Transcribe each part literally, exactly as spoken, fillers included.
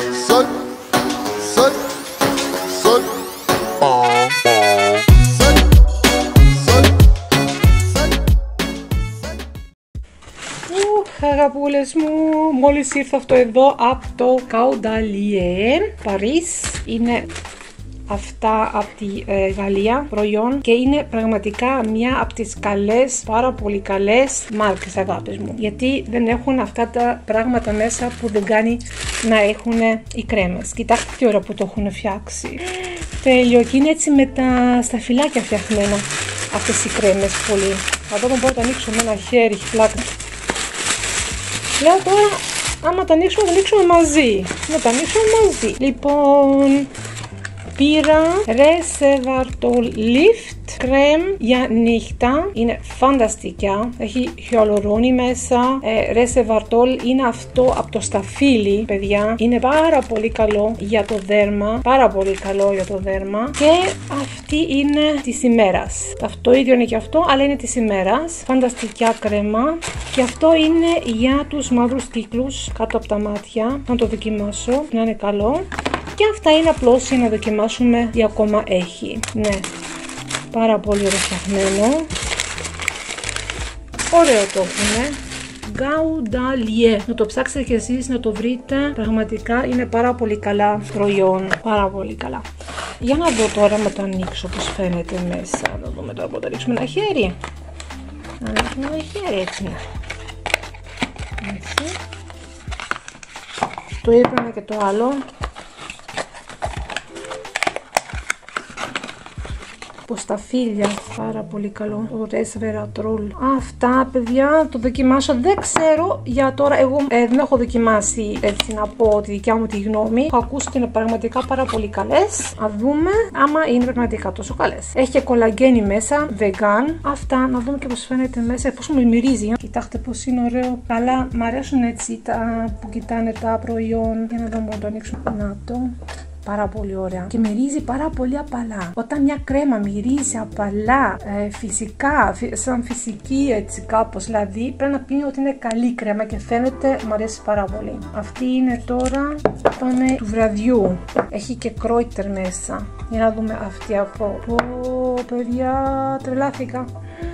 Son, son, son. Αγαπούλες μου, μόλις ήρθα αυτό εδώ από το Caudalie Paris. Είναι αυτά από τη ε, Γαλλία προϊόν και είναι πραγματικά μια από τις καλές, πάρα πολύ καλές μάρκες, αγάπες μου, γιατί δεν έχουν αυτά τα πράγματα μέσα που δεν κάνει να έχουν οι κρέμες. Κοιτάξτε τι ώρα που το έχουν φτιάξει. Τέλειο, και είναι έτσι με τα σταφυλάκια φτιαχμένα αυτές οι κρέμες πολύ. Θα δω, μπορώ να το ανοίξω με ένα χέρι, πλάκα. Λέω τώρα, άμα τα ανοίξουμε, θα ανοίξουμε μαζί. Να τα ανοίξουμε μαζί. Λοιπόν, πήρα Resveratrol Lift κρέμ για νύχτα. Είναι φανταστικά. Έχει χιαλουρόνι μέσα. Ε, Resveratrol είναι αυτό από το σταφύλι, παιδιά. Είναι πάρα πολύ καλό για το δέρμα. Πάρα πολύ καλό για το δέρμα. Και αυτή είναι της ημέρας. Αυτό ίδιο είναι και αυτό, αλλά είναι της ημέρας. Φανταστικά κρέμα. Και αυτό είναι για τους μαύρους κύκλους κάτω από τα μάτια. Να το δοκιμάσω, να είναι καλό. Και αυτά είναι απλώς για να δοκιμάσουμε τι ακόμα έχει. Ναι, πάρα πολύ ωραίο φτιαγμένο. Ωραίο το έχουμε. Caudalie. Να το ψάξετε και εσείς να το βρείτε. Πραγματικά είναι πάρα πολύ καλά προϊόν. Πάρα πολύ καλά. Για να δω τώρα να το ανοίξω πώς φαίνεται μέσα. Να δούμε τώρα, να το ανοίξουμε ένα χέρι. Να ανοίξουμε ένα χέρι, έτσι. Έτσι. Το έπαιρνα και το άλλο. Από σταφύλια, πάρα πολύ καλό. Το Resveratrol. Αυτά, παιδιά, το δοκιμάσω. Δεν ξέρω για τώρα. Εγώ ε, δεν έχω δοκιμάσει, έτσι να πω τη δικιά μου τη γνώμη. Έχω ακούσει ότι είναι πραγματικά πάρα πολύ καλές. Να δούμε άμα είναι πραγματικά τόσο καλές. Έχει και κολαγένι μέσα, vegan. Αυτά, να δούμε και πώς φαίνεται μέσα. Πώς μου μυρίζει. Κοιτάξτε πώς είναι ωραίο. Καλά, μ' αρέσουν έτσι τα που κοιτάνε τα προϊόν. Για να δούμε, να το ανοίξουμε. Να το. Πάρα πολύ ωραία. Και μυρίζει πάρα πολύ απαλά. Όταν μια κρέμα μυρίζει απαλά, ε, φυσικά, φυ, σαν φυσική έτσι κάπως, δηλαδή πρέπει να πει ότι είναι καλή κρέμα και φαίνεται, μου αρέσει πάρα πολύ. Αυτή είναι τώρα, πάνε του βραδιού. Έχει και κρόιτερ μέσα. Για να δούμε αυτή από. Πω, παιδιά, τρελάθηκα.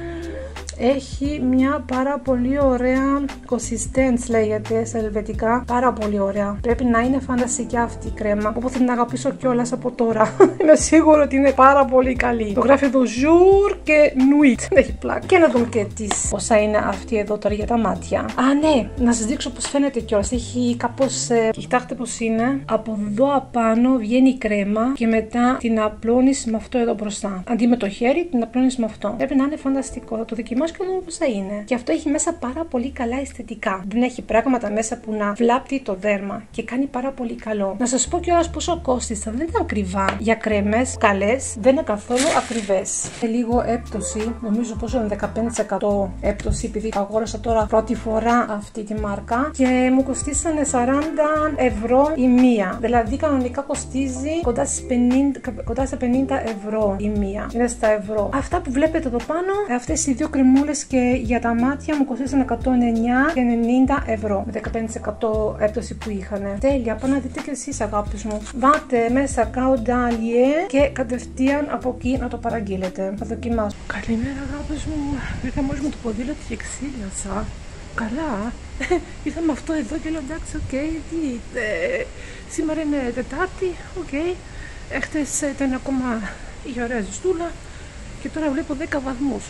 Έχει μια πάρα πολύ ωραία consistence, λέγεται σε ελβετικά. Πάρα πολύ ωραία. Πρέπει να είναι φανταστικά αυτή η κρέμα. Οπότε την αγαπήσω κιόλας από τώρα. Είμαι σίγουρη ότι είναι πάρα πολύ καλή. Το γράφει εδώ jour και nuit. Δεν έχει πλάκα. Και να δούμε και τις πόσα είναι αυτή εδώ τώρα για τα μάτια. Α, ναι, να σας δείξω πώς φαίνεται κιόλας. Έχει κάπως. Ε, κοιτάξτε πώς είναι. Από εδώ απάνω βγαίνει η κρέμα και μετά την απλώνεις με αυτό εδώ μπροστά. Αντί με το χέρι, την απλώνεις με αυτό. Πρέπει να είναι φανταστικό. Θα το δοκιμάσω και να δούμε πώς θα είναι. Και αυτό έχει μέσα πάρα πολύ καλά αισθητικά. Δεν έχει πράγματα μέσα που να βλάπτει το δέρμα και κάνει πάρα πολύ καλό. Να σας πω κιόλας πόσο κόστισα. Δεν είναι ακριβά. Για κρέμες καλές δεν είναι καθόλου ακριβές. Λίγο έπτωση. Νομίζω πόσο είναι δεκαπέντε τοις εκατό έπτωση, επειδή αγόρασα τώρα πρώτη φορά αυτή τη μάρκα. Και μου κοστίσανε σαράντα ευρώ η μία. Δηλαδή κανονικά κοστίζει κοντά, στις πενήντα, κοντά στα πενήντα ευρώ η μία. Είναι στα ευρώ. Αυτά που βλέπετε εδώ πάνω, αυτές οι δύο κρεμούλες και για τα μάτια μου κοστίσαν εκατόν εννιά και ενενήντα ευρώ με δεκαπέντε τοις εκατό έπτωση που είχαν. Τέλεια, πάω να δείτε και εσείς, αγάπης μου. Βάτε μέσα Caudalie και κατευθείαν από εκεί να το παραγγείλετε. Θα δοκιμάσω. Καλημέρα, αγάπης μου. Ήρθα μόλις με το ποδήλατο και εξήλιασα. Καλά. Ήρθαμε αυτό εδώ και λέω εντάξει, οκ. Okay, τι. Ε, σήμερα είναι Τετάρτη, οκ. Okay. Έχτες ήταν ακόμα η ωραία ζεστούλα και τώρα βλέπω δέκα βαθμούς.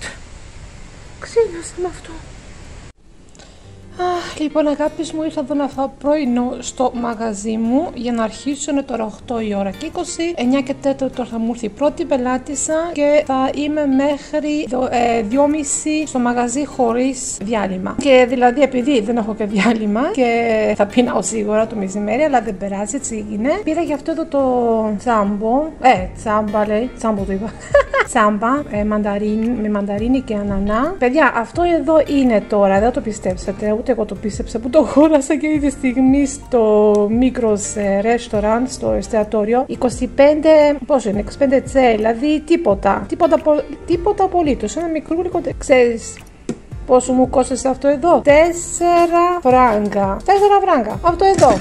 Ξύλιασα με αυτό. Αχ, λοιπόν, αγάπης μου, ήρθα εδώ να φάω πρωινό στο μαγαζί μου για να αρχίσω. Είναι τώρα οκτώ η ώρα και είκοσι. εννιά και τέσσερα τώρα θα μου έρθει η πρώτη πελάτησα και θα είμαι μέχρι δυόμιση στο μαγαζί χωρίς διάλειμμα. Και δηλαδή, επειδή δεν έχω και διάλειμμα και θα πίναω σίγουρα το μεσημέρι, αλλά δεν περάσει, έτσι είναι. Πήρα για αυτό εδώ το τσάμπο. Ε, τσάμπα λέει. Τσάμπο το είπα. Τσάμπα ε, μανταρίνι, με μανταρίνι και ανανά. Παιδιά, αυτό εδώ είναι τώρα, δεν το πιστέψετε. Ούτε εγώ το πίστεψα που το χώρασα και η στιγμή στο Migros restaurant, στο εστιατόριο. είκοσι πέντε, πόσο είναι, είκοσι πέντε τσέ, δηλαδή τίποτα. Τίποτα, τίποτα απολύτως. Ένα μικρούλικο, ξέρεις πόσο μου κόστησε αυτό εδώ? Τέσσερα φράγκα. Τέσσερα φράγκα. Αυτό εδώ.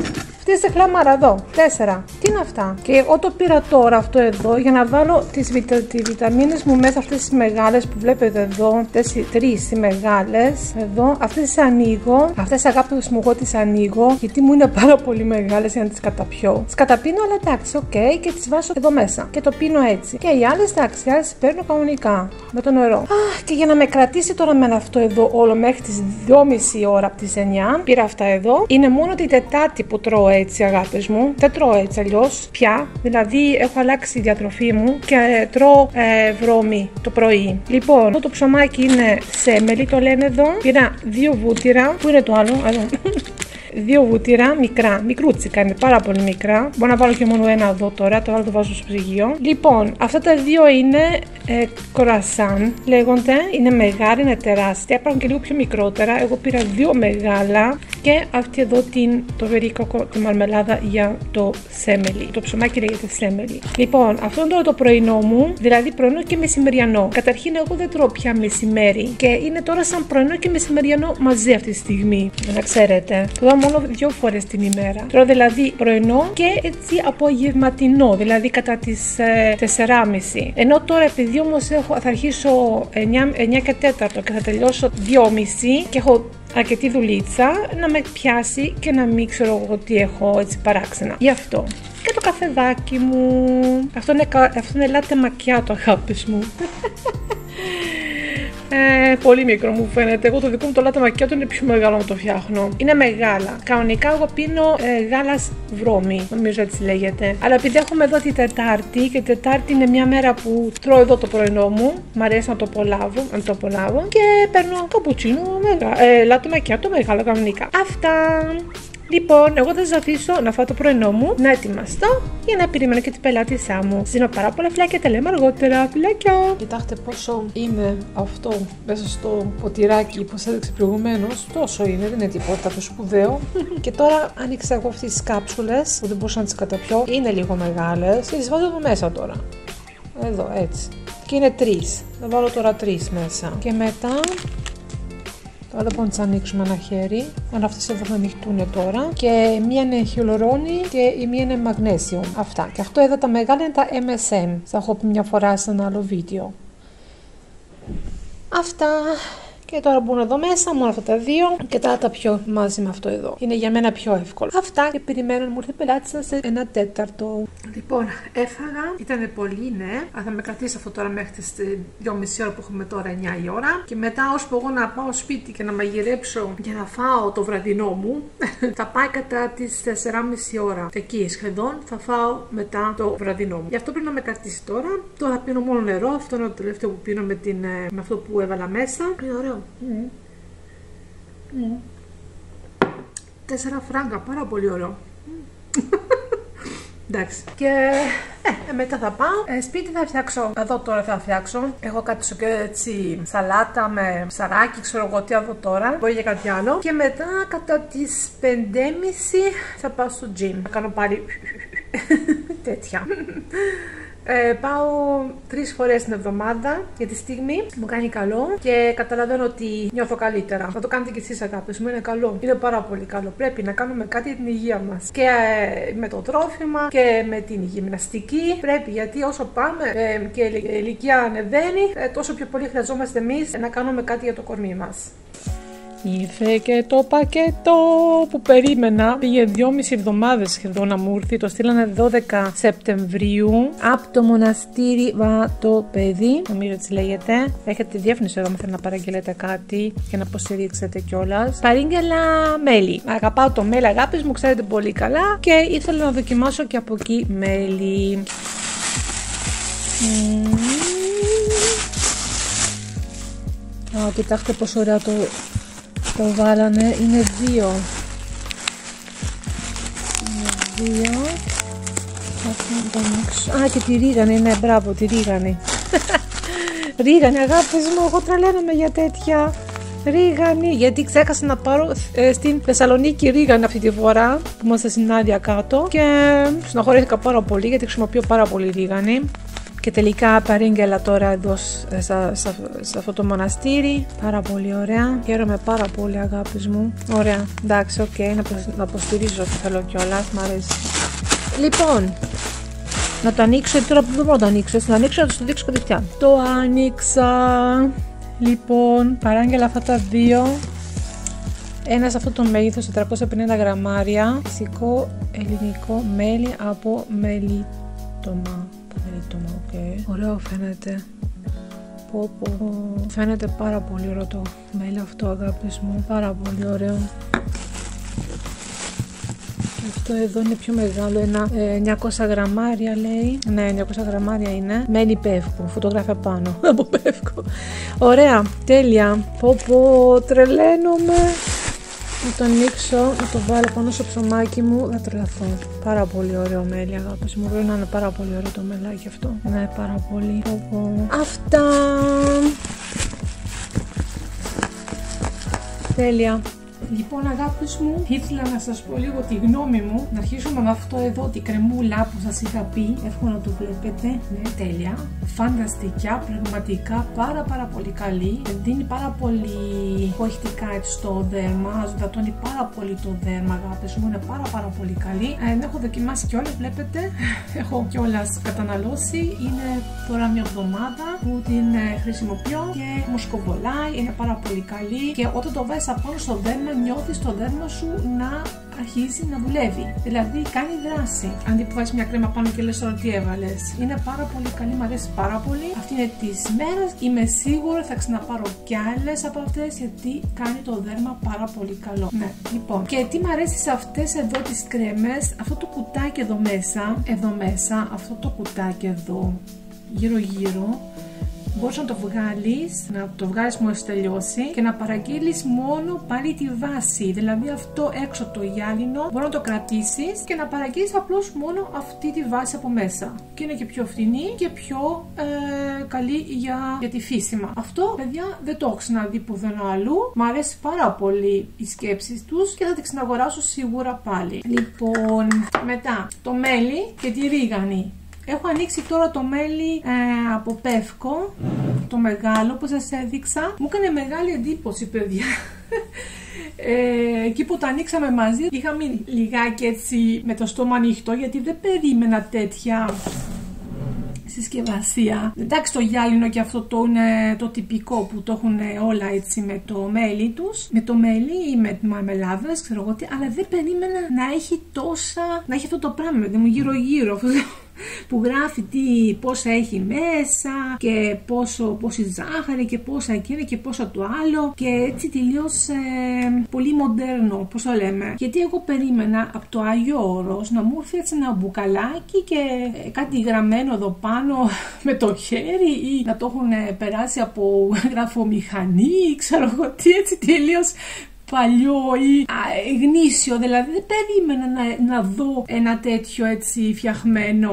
Αυτή τη χλάμαρα εδώ. Τέσσερα. Τι είναι αυτά? Και εγώ το πήρα τώρα αυτό εδώ για να βάλω τις βιτα... τις βιταμίνες μου μέσα, αυτές τις μεγάλες που βλέπετε εδώ. Αυτές οι τρεις οι μεγάλες. Εδώ. Αυτές τις ανοίγω. Αυτές αγάπες μου εγώ τις ανοίγω. Γιατί μου είναι πάρα πολύ μεγάλες για να τις καταπιώ. Τις καταπίνω, αλλά εντάξει, οκ. Okay, και τις βάζω εδώ μέσα. Και το πίνω έτσι. Και οι άλλες, εντάξει, οι άλλες παίρνω κανονικά. Με το νερό. Αχ, και για να με κρατήσει τώρα με αυτό εδώ όλο μέχρι τις δυόμιση ώρα από τις εννιά. Πήρα αυτά εδώ. Είναι μόνο την Τετάρτη που τρώω έτσι, αγάπες μου. Δεν τρώω έτσι αλλιώς πια. Δηλαδή έχω αλλάξει η διατροφή μου και τρώω ε, βρώμη το πρωί. Λοιπόν, αυτό το ψωμάκι είναι σέμελι, το λένε εδώ. Πήρα δύο βούτυρα. Πού είναι το άλλο? Εδώ. Δύο βούτυρα, μικρά, μικρούτσικα είναι, πάρα πολύ μικρά. Μπορώ να βάλω και μόνο ένα εδώ τώρα, το άλλο το βάζω στο ψυγείο. Λοιπόν, αυτά τα δύο είναι ε, κορασάν, λέγονται. Είναι μεγάλα, είναι τεράστια. Υπάρχουν και λίγο πιο μικρότερα. Εγώ πήρα δύο μεγάλα. Και αυτή εδώ την, το βερίκοκο, τη μαρμελάδα για το σέμελι. Το ψωμάκι λέγεται σέμελι. Λοιπόν, αυτό είναι τώρα το πρωινό μου, δηλαδή πρωινό και μεσημεριανό. Καταρχήν, εγώ δεν τρώω πια μεσημέρι. Και είναι τώρα σαν πρωινό και μεσημεριανό μαζί αυτή τη στιγμή. Να ξέρετε. Τρώω μόνο δύο φορές την ημέρα. Τρώω δηλαδή πρωινό και έτσι απογευματινό, δηλαδή κατά τις ε, τέσσερα και μισή. Ενώ τώρα, επειδή όμως έχω, θα αρχίσω εννιά και τέταρτο και θα τελειώσω δύο και μισή και έχω αρκετή δουλίτσα, να με πιάσει και να μην ξέρω εγώ τι έχω έτσι παράξενα. Γι' αυτό. Και το καφεδάκι μου. Αυτό είναι, αυτό είναι λάτε μακιάτο, αγάπης μου. Ε, πολύ μικρό μου φαίνεται. Εγώ το δικό μου το λάτε μακιάτο είναι πιο μεγάλο να το φτιάχνω. Είναι μεγάλα. Κανονικά εγώ πίνω ε, γάλας βρώμη, νομίζω έτσι λέγεται. Αλλά επειδή έχουμε εδώ τη Τετάρτη και η Τετάρτη είναι μια μέρα που τρώω εδώ το πρωινό μου, μ' αρέσει να το απολαύω, να το απολαύω και παίρνω καπουτσίνο, ε, λάτε μακιάτο μεγάλο κανονικά. Αυτά. Λοιπόν, εγώ θα σας αφήσω να φάω το πρωινό μου, να ετοιμαστώ για να περιμένω και την πελάτησά μου. Σας δίνω πάρα πολλά φιλάκια, τα λέμε αργότερα. Φιλάκια! Κοιτάξτε πόσο είναι αυτό μέσα στο ποτηράκι που σας έδειξε προηγουμένως. Τόσο είναι, δεν είναι τίποτα το σπουδαίο. Και τώρα άνοιξα εγώ αυτές τις κάψουλες που δεν μπορούσα να τις καταπιώ. Είναι λίγο μεγάλες και τις βάζω εδώ μέσα τώρα. Εδώ, έτσι. Και είναι τρεις. Θα βάλω τώρα τρεις μέσα. Και μετά. Τώρα δεν μπορούμε να τις ανοίξουμε ένα χέρι. Αν αυτές εδώ θα ανοιχτούν τώρα. Και μία είναι χιαλουρόνι και η μία είναι μαγνέσιο. Αυτά. Και αυτό εδώ τα μεγάλα είναι τα εμ ες εμ. Θα έχω πει μια φορά σε ένα άλλο βίντεο. Αυτά. Και τώρα μπουν εδώ μέσα, μόνο αυτά τα δύο. Και τα τα πιο μαζί με αυτό εδώ. Είναι για μένα πιο εύκολο. Αυτά και περιμένω να μου έρθει πελάτησα σε ένα τέταρτο. Λοιπόν, έφαγα. Ήταν πολύ, ναι. Αλλά θα με κρατήσει αυτό τώρα μέχρι τις δύο και μισή ώρα που έχουμε τώρα, εννιά η ώρα. Και μετά, ώσπου εγώ να πάω σπίτι και να μαγειρέψω για να φάω το βραδινό μου, θα πάει κατά τις τέσσερα και μισή ώρα. Εκεί σχεδόν θα φάω μετά το βραδινό μου. Γι' αυτό πρέπει να με κρατήσει τώρα. Τώρα πίνω μόνο νερό. Αυτό είναι το τελευταίο που πίνω με, την, με αυτό που έβαλα μέσα. Είναι ωραίο. Mm. Mm. Τέσσερα φράγκα, πάρα πολύ ωραίο. Mm. Εντάξει. Και ε, μετά θα πάω. Ε, σπίτι θα φτιάξω. Εδώ τώρα θα φτιάξω. Έχω κάτι στο και έτσι σαλάτα με ψαράκι, ξέρω εγώ τι εδώ τώρα. Μπορεί για κάτι άλλο. Και μετά κατά τις πέντε και μισή θα πάω στο gym. Θα κάνω πάλι τέτοια. Ε, πάω τρεις φορές την εβδομάδα για τη στιγμή, μου κάνει καλό και καταλαβαίνω ότι νιώθω καλύτερα. Θα το κάνετε και εσείς, αγάπες μου, είναι καλό. Είναι πάρα πολύ καλό. Πρέπει να κάνουμε κάτι για την υγεία μας. Και ε, με το τρόφιμα και με την γυμναστική. Πρέπει, γιατί όσο πάμε ε, και η ηλικία ανεβαίνει, ε, τόσο πιο πολύ χρειαζόμαστε εμείς να κάνουμε κάτι για το κορμί μας. Ήρθε και το πακέτο που περίμενα. Πήγε δυόμιση εβδομάδες σχεδόν να μου έρθει. Το στείλανε δώδεκα Σεπτεμβρίου από το μοναστήρι Βατοπέδι. Νομίζω έτσι λέγεται. Έχετε τη διεύθυνση εδώ, αν θέλετε να παραγγελέτε κάτι και να υποστηρίξετε κιόλας. Παρήγγελα μέλι. Αγαπάω το μέλι, αγάπης μου, ξέρετε πολύ καλά. Και ήθελα να δοκιμάσω και από εκεί μέλι. Mm. Α, κοιτάξτε πόσο ωραία το. Το βάλανε, είναι δύο. Είναι δύο. Α, και τη ρίγανη, ναι, μπράβο, τη ρίγανη. Ρίγανη, αγάπης μου, εγώ τρελαίνομαι για τέτοια. Ρίγανη, γιατί ξέχασα να πάρω ε, στην Θεσσαλονίκη ρίγανη αυτή τη φορά που είμαστε στην άδεια κάτω. Και συναχωρήθηκα πάρα πολύ γιατί χρησιμοποιώ πάρα πολύ ρίγανη. Και τελικά παρήγγελα τώρα εδώ σε αυτό το μοναστήρι. Πάρα πολύ ωραία. Χαίρομαι πάρα πολύ, αγάπης μου. Ωραία, εντάξει, οκ, okay. να υποστηρίζω ό,τι θέλω κιόλας. Μ' αρέσει. Λοιπόν, να το ανοίξω, τώρα δεν μπορώ να το ανοίξω. Έτσι, να ανοίξω, να το σου δείξω κατευθείαν. Το άνοιξα. Λοιπόν, παράγγελα αυτά τα δύο. Ένα σε αυτό το μέγεθος, τετρακόσια πενήντα γραμμάρια. Φυσικό ελληνικό μέλι από μελίτομα. Μελίτομα, οκ. Okay. Ωραίο φαίνεται. Πω, πω. Φαίνεται πάρα πολύ ωραίο το μέλι αυτό, αγάπης μου. Πάρα πολύ ωραίο. Αυτό εδώ είναι πιο μεγάλο, ένα ε, εννιακόσια γραμμάρια λέει. Ναι, εννιακόσια γραμμάρια είναι. Μέλι πεύκο, φωτογράφια πάνω από πεύκο. Ωραία, τέλεια. Πω πω, τρελαίνομαι. Να το ανοίξω, να το βάλω πάνω στο ψωμάκι μου, θα τρελαθώ. Πάρα πολύ ωραίο μέλι, αγάπης μου. Μπορεί να είναι πάρα πολύ ωραίο το μελάκι αυτό. Ναι, πάρα πολύ. Πω πω. Αυτά. Τέλεια. Λοιπόν, αγάπης μου, ήθελα να σας πω λίγο τη γνώμη μου. Να αρχίσουμε με αυτό εδώ, τη κρεμούλα που σας είχα πει. Εύχομαι να το βλέπετε. Ναι, τέλεια. Φανταστικά, πραγματικά πάρα πάρα πολύ καλή. Δίνει πάρα πολύ χοηχτικά έτσι στο δέρμα. Ζωντατώνει πάρα πολύ το δέρμα, αγάπης μου. Είναι πάρα πάρα πολύ καλή. Ε, έχω δοκιμάσει κιόλας, βλέπετε. Έχω κιόλας καταναλώσει. Είναι τώρα μια εβδομάδα που την χρησιμοποιώ και μου σκοβολάει. Είναι πάρα πολύ καλή. Και όταν το βάζεις απάνω στο δέρμα, νιώθεις το δέρμα σου να αρχίζει να δουλεύει. Δηλαδή κάνει δράση. Αντί που βάζεις μια κρέμα πάνω και λες τώρα τι έβαλες. Είναι πάρα πολύ καλή, μου αρέσει πάρα πολύ. Αυτή είναι της μέρας. Είμαι σίγουρη θα ξαναπάρω κι άλλες από αυτές γιατί κάνει το δέρμα πάρα πολύ καλό. Ναι, λοιπόν. Και τι μου αρέσει σε αυτές εδώ τις κρέμες, αυτό το κουτάκι εδώ μέσα, εδώ μέσα, αυτό το κουτάκι εδώ, γύρω γύρω. Μπορείς να το βγάλεις, να το βγάλεις μόλις τελειώσει και να παραγγείλεις μόνο πάλι τη βάση. Δηλαδή αυτό έξω το γυάλινο μπορεί να το κρατήσεις και να παραγγείλεις απλώς μόνο αυτή τη βάση από μέσα. Και είναι και πιο φθηνή και πιο ε, καλή για, για τη φύσιμα. Αυτό, παιδιά, δεν το έχω ξαναδεί πουθενά αλλού. Μ' αρέσει πάρα πολύ οι σκέψεις τους και θα την ξαναγοράσω σίγουρα πάλι. Λοιπόν, μετά το μέλι και τη ρίγανη. Έχω ανοίξει τώρα το μέλι ε, από πεύκο, το μεγάλο που σας έδειξα. Μου έκανε μεγάλη εντύπωση, παιδιά. Ε, εκεί που το ανοίξαμε μαζί είχα μείνει λιγάκι έτσι με το στόμα ανοιχτό γιατί δεν περίμενα τέτοια συσκευασία. Εντάξει, το γυάλινο και αυτό το είναι το τυπικό που το έχουν όλα έτσι με το μέλι τους, με το μέλι ή με μαρμελάδες, ξέρω εγώ τι, αλλά δεν περίμενα να έχει τόσα, να έχει αυτό το πράγμα, παιδί μου, γύρω γύρω που γράφει τι, πόσα έχει μέσα και πόσο, πόση ζάχαρη και πόσα εκείνη και πόσα το άλλο και έτσι τελείως ε, πολύ μοντέρνο, πώς το λέμε. Γιατί εγώ περίμενα από το Άγιο Όρος να μου έρθει έτσι ένα μπουκαλάκι και ε, κάτι γραμμένο εδώ πάνω με το χέρι ή να το έχουν περάσει από γραφομηχανή, ξέρω εγώ τι, έτσι τελείως παλιό ή α, γνήσιο, δηλαδή δεν περίμενα να, να δω ένα τέτοιο έτσι φτιαχμένο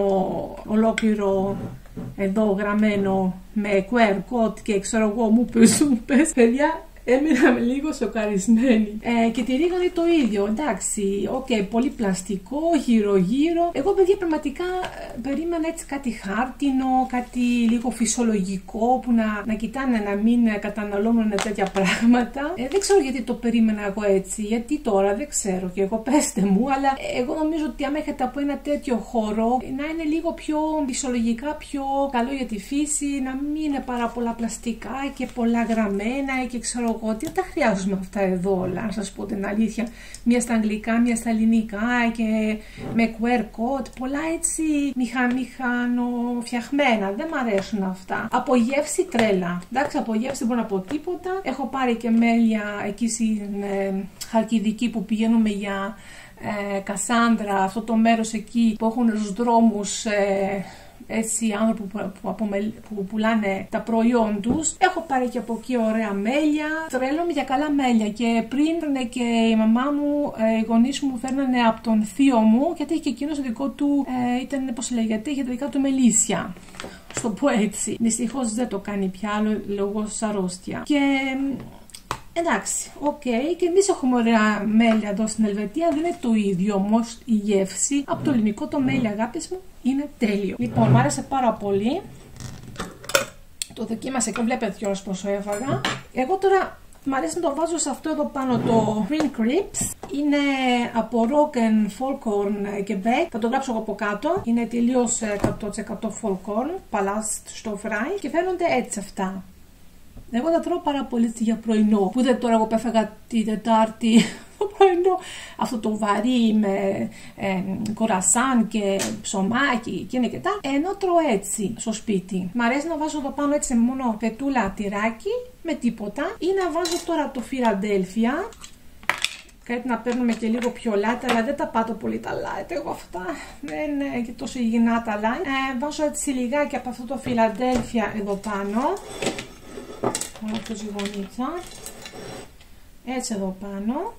ολόκληρο εδώ γραμμένο με κιου αρ code και ξέρω εγώ μου πες, μου πες, παιδιά. Έμεινα λίγο σοκαρισμένη. Ε, και τη ρίγανη το ίδιο. Εντάξει, οκ, okay, πολύ πλαστικό, γύρω-γύρω. Εγώ, παιδιά, πραγματικά περίμενα έτσι κάτι χάρτινο, κάτι λίγο φυσιολογικό που να, να κοιτάνε να μην καταναλώνουν τέτοια πράγματα. Ε, δεν ξέρω γιατί το περίμενα εγώ έτσι. Γιατί τώρα δεν ξέρω και εγώ, πέστε μου, αλλά εγώ νομίζω ότι άμα έχετε από ένα τέτοιο χώρο να είναι λίγο πιο φυσιολογικά, πιο καλό για τη φύση, να μην είναι πάρα πολλά πλαστικά και πολλά γραμμένα και ξέρω εγώ ότι δεν τα χρειάζομαι αυτά εδώ όλα, να σας πω την αλήθεια. Μία στα αγγλικά, μία στα ελληνικά και με κιου αρ code, πολλά έτσι μηχα, μηχανοφτιαχμένα. Δεν μ' αρέσουν αυτά. Από γεύση τρέλα. Εντάξει, από γεύση δεν μπορώ να πω τίποτα. Έχω πάρει και μέλια εκεί στην ε, Χαλκιδική που πηγαίνουμε για ε, Κασάνδρα, αυτό το μέρος εκεί που έχουν τους δρόμους. Ε, έτσι άνθρωποι που, που, που, που πουλάνε τα προϊόν τους. Έχω πάρει και από εκεί ωραία μέλια. Τρέλομαι για καλά μέλια. Και πριν και η μαμά μου, οι γονείς μου φέρνανε από τον θείο μου, γιατί είχε και εκείνο το δικό του, ε, ήταν πώς λέγεται, είχε τα δικά του μελίσια. Στο πω έτσι. Δυστυχώς δεν το κάνει πια λόγω αρρώστια. Και εντάξει, οκ, okay. Και εμείς έχουμε ωραία μέλια εδώ στην Ελβετία, δεν είναι το ίδιο όμως η γεύση. Από το ελληνικό το μέλι, αγάπης μου, είναι τέλειο. Λοιπόν, μου άρεσε πάρα πολύ. Το δοκίμασα και βλέπετε κιόλας πόσο έφαγα. Εγώ τώρα μ' αρέσει να το βάζω σε αυτό εδώ πάνω, το Green Crisps. Είναι από Rock and Folkorn και Bake. Θα το γράψω εγώ από κάτω. Είναι τελείως εκατό τοις εκατό Folkorn, παλάς στο φράι και φαίνονται έτσι αυτά. Εγώ τα τρώω πάρα πολύ για πρωινό. Που δεν τώρα εγώ που έφαγα τη Τετάρτη το πρωινό. Αυτό το βαρύ με ε, κορασάν και ψωμάκι και είναι και τα. Ενώ τρώω έτσι στο σπίτι. Μ' αρέσει να βάζω εδώ πάνω έτσι μόνο φετούλα τυράκι με τίποτα. Ή να βάζω τώρα το Φιλαντέλφια. Κάτι να παίρνουμε και λίγο πιο light, αλλά δεν τα πάτω πολύ τα light. Εγώ αυτά δεν είναι και τόσο υγιεινά τα light. Ε, βάζω έτσι λιγάκι από αυτό το Φιλαντέλφια εδώ πάνω. Βάλω το ζυγονίτσα. Έτσι εδώ πάνω.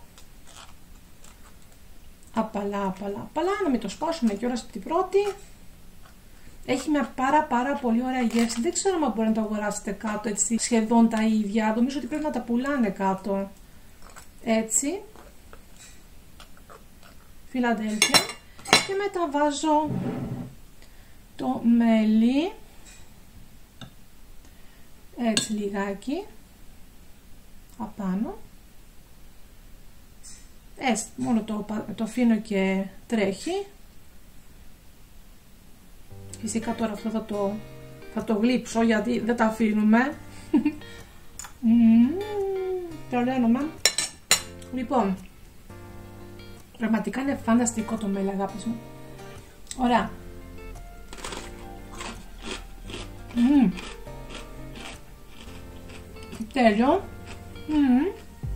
Απαλά, απαλά, απαλά. Να μην το σπάσουμε κιόλας από την πρώτη. Έχει μια πάρα πάρα πολύ ωραία γεύση. Δεν ξέρω αν μπορεί να το αγοράσετε κάτω έτσι σχεδόν τα ίδια. Νομίζω ότι πρέπει να τα πουλάνε κάτω. Έτσι. Φιλαντέλφια. Και μετά βάζω το μέλι. Έτσι λιγάκι. Απάνω. Έτσι, μόνο το, το αφήνω και τρέχει. Φυσικά τώρα αυτό θα το, θα το γλύψω γιατί δεν τα αφήνουμε. mm, Τρελαίνομαι. Λοιπόν, πραγματικά είναι φανταστικό το μέλι, αγάπης μου. Ωραία. Mm. Τέλειο. Mm.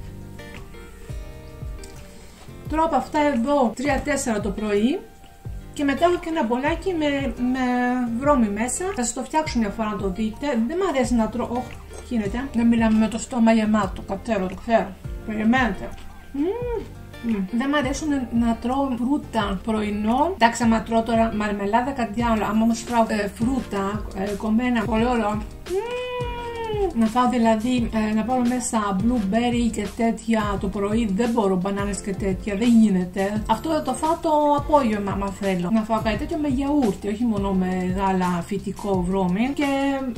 Τρώω από αυτά εδώ τρία τέσσερα το πρωί και μετά έχω και ένα μπολάκι με, με βρώμη μέσα. Θα σας το φτιάξω μια φορά να το δείτε. Δεν μου αρέσει να τρώω. Όχι, τι γίνεται. Δεν μιλάμε με το στόμα γεμάτο. Κατέρω, το ξέρω. Περιμένετε. Mm. Mm. Δεν μου αρέσουν να τρώω φρούτα πρωινό. Εντάξει, άμα τρώω τώρα μαρμελάδα, κάτι άλλο. Άμα όμως τρώω ε, φρούτα ε, κομμένα, πολύ ωραίο. Mm. Να φάω δηλαδή, ε, να πάρω μέσα blueberry και τέτοια το πρωί, δεν μπορώ, μπανάνες και τέτοια, δεν γίνεται. Αυτό θα το φάω το απόγευμα, άμα θέλω. Να φάω κάτι τέτοιο με γιαούρτι, όχι μόνο με γάλα φυτικό βρώμη. Και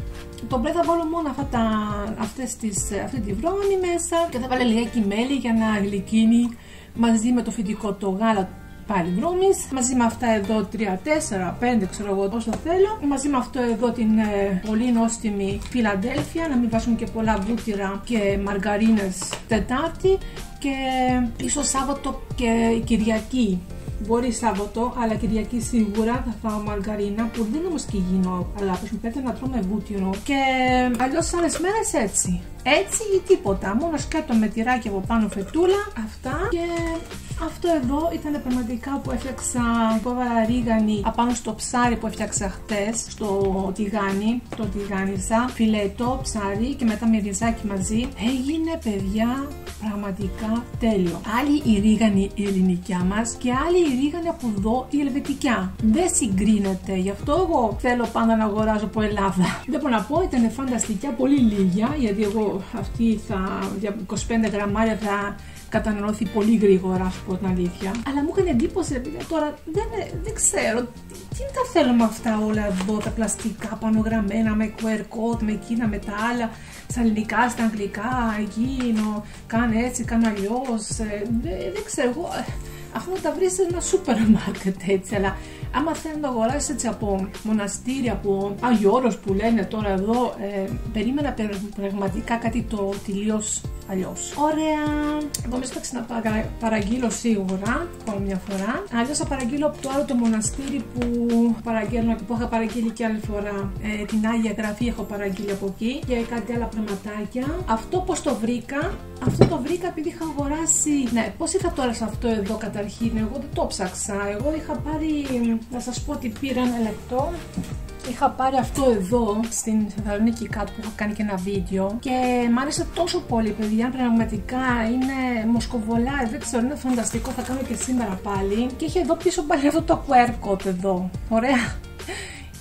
το μπρε θα βάλω μόνο αυτά τα, αυτές τις, αυτή τη βρώμη μέσα και θα βάλω λιγάκι μέλι για να γλυκύνει μαζί με το φυτικό το γάλα. Πάλι βρώμης, μαζί με αυτά εδώ τρία, τέσσερα, πέντε ξέρω εγώ όσο θέλω. Μαζί με αυτό εδώ την ε, πολύ νόστιμη Φιλαντέλφια, να μην βάζουμε και πολλά βούτυρα και μαργαρίνες Τετάρτη και ίσως Σάββατο και Κυριακή. Μπορεί Σάββατο, αλλά Κυριακή σίγουρα θα φάω μαργαρίνα που δεν είναι όμως και υγιεινό, αλλά μου πέτει να τρώμε βούτυρο. Και αλλιώς άλλες μέρες έτσι. Έτσι ή τίποτα, μόνο σκέτο με τυράκι από πάνω φετούλα, αυτά. Και αυτό εδώ ήταν πραγματικά που έφτιαξα, που έβαλα ρίγανη απάνω στο ψάρι που έφτιαξα χτες, στο τηγάνι, το τηγάνιζα, φιλέτο, ψάρι και μετά με ριζάκι μαζί. Έγινε παιδιά πραγματικά τέλειο. Άλλη η ρίγανη η ελληνικιά μας και άλλη η ρίγανη από εδώ η ελβετικιά. Δεν συγκρίνεται, γι' αυτό εγώ θέλω πάντα να αγοράζω από Ελλάδα. Δεν μπορώ να πω, ήταν φανταστικά, πολύ λίγια, γιατί εγώ αυτή θα, για είκοσι πέντε γραμμάρια θα καταναλώθη πολύ γρήγορα, να σου πω την αλήθεια. Αλλά μου έκανε εντύπωση, επειδή τώρα δεν, δεν ξέρω τι τα θέλω με αυτά όλα εδώ, τα πλαστικά πανογραμμένα, με κιου αρ code, με εκείνα, με τα άλλα, στα ελληνικά, στα αγγλικά, εκείνο, κάνε έτσι, κάνε αλλιώς. Δεν, δεν ξέρω, εγώ αυτό να τα βρεις σε ένα σούπερ μάρκετ έτσι, αλλά άμα θέλει να το αγοράσεις έτσι από μοναστήρια, από Άγιο Όρος που λένε τώρα εδώ, ε, περίμενα πραγματικά κάτι το τελείως αλλιώς. Ωραία. Εγώ μέσα θα ξαναπαραγγείλω σίγουρα, ακόμα μια φορά. Αλλιώς θα παραγγείλω από το άλλο το μοναστήρι που παραγγέλνω και που είχα παραγγείλει και άλλη φορά. Ε, την Άγια Γραφή έχω παραγγείλει από εκεί και κάτι άλλα πραγματάκια. Αυτό πώς το βρήκα? Αυτό το βρήκα επειδή είχα αγοράσει. Ναι, πώς είχα τώρα σε αυτό εδώ καταρχήν? Εγώ δεν το ψάξα. Εγώ είχα πάρει. Να σας πω ότι πήρα ένα λεπτό. Είχα πάρει αυτό εδώ στην Θεσσαλονίκη κάτω που είχα κάνει και ένα βίντεο και μ' άρεσε τόσο πολύ παιδιά, πραγματικά είναι μοσκοβολά, δεν ξέρω, είναι φανταστικό, θα κάνω και σήμερα πάλι. Και είχε εδώ πίσω πάλι αυτό το κιου αρ code εδώ, ωραία.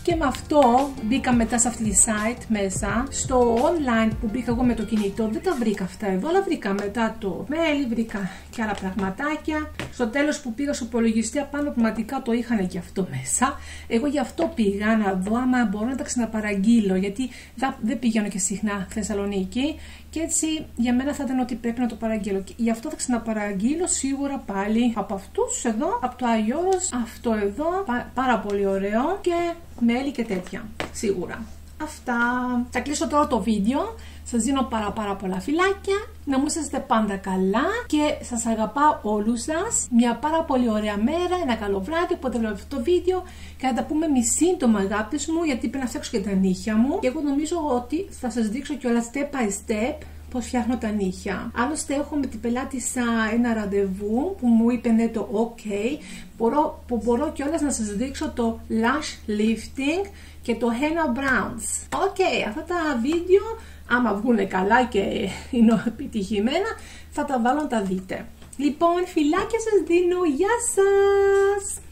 Και με αυτό μπήκα μετά σε αυτή τη site μέσα. Στο online που μπήκα εγώ με το κινητό δεν τα βρήκα αυτά εδώ, αλλά βρήκα μετά το μέλι, βρήκα και άλλα πραγματάκια. Στο τέλος που πήγα στο υπολογιστή απάνω πραγματικά το είχαν και αυτό μέσα. Εγώ γι' αυτό πήγα να δω άμα μπορώ να τα ξαναπαραγγείλω, γιατί δεν πηγαίνω και συχνά Θεσσαλονίκη και έτσι για μένα θα ήταν ότι πρέπει να το παραγγείλω. Και γι' αυτό θα ξαναπαραγγείλω σίγουρα πάλι από αυτούς εδώ, από το Αγιώρος, αυτό εδώ, πάρα πολύ ωραίο και μέλι και τέτοια, σίγουρα. Αυτά. Θα κλείσω τώρα το βίντεο. Σας δίνω πάρα πάρα πολλά φιλάκια. Να μου είσαστε πάντα καλά και σας αγαπάω όλους σας. Μια πάρα πολύ ωραία μέρα, ένα καλό βράδυ, όποτε βλέπω αυτό το βίντεο και θα τα πούμε μη σύντομα, αγάπης μου, γιατί πρέπει να φτιάξω και τα νύχια μου και εγώ νομίζω ότι θα σας δείξω κιόλας step by step πώς φτιάχνω τα νύχια. Άλλωστε έχω με την πελάτησα ένα ραντεβού που μου είπε ναι το ok, μπορώ, που μπορώ κιόλας να σας δείξω το lash lifting και το henna browns. Οκ, okay, αυτά τα βίντεο άμα βγούνε καλά και είναι επιτυχημένα θα τα βάλω να τα δείτε. Λοιπόν, φιλάκια σας δίνω, γεια σας!